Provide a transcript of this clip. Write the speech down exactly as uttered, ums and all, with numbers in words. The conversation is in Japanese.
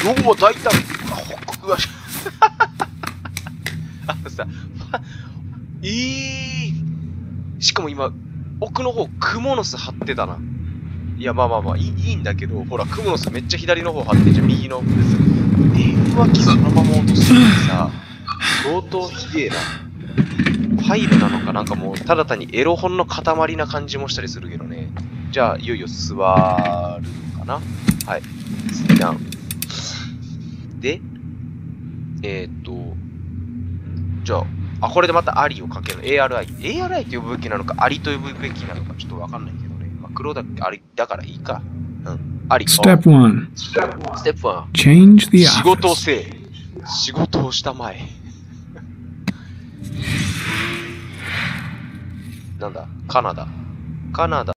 おお、大胆。うわ、あのさ、えー、しかも今、奥の方、クモの巣張ってたな。いや、まあまあまあ、いいいいんだけど、ほら、クモの巣めっちゃ左の方張ってんじゃん、右の。電話機そのまま落とすのにさ、相当ひでえな。ファイルなのかなんかもう、ただ単にエロ本の塊な感じもしたりするけどね。じゃあ、いよいよ座るかな。はい。sit down。で、えー、っと、じゃあ、あ、これでまたアリをかける。エーアールアイ。エーアールアイ と呼ぶべきなのか、アリと呼ぶべきなのか、ちょっとわかんないけどね。まあ、黒だっけ、アリだからいいか。うん。アリ。 Step one. ステップワン。 Change the 仕事を office. せえ。仕事をしたまえ。なんだカナダ。カナダ。